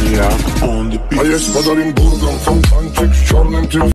maniak on the beat. A jest pod Olimburgą fontańczyk z czarnym tym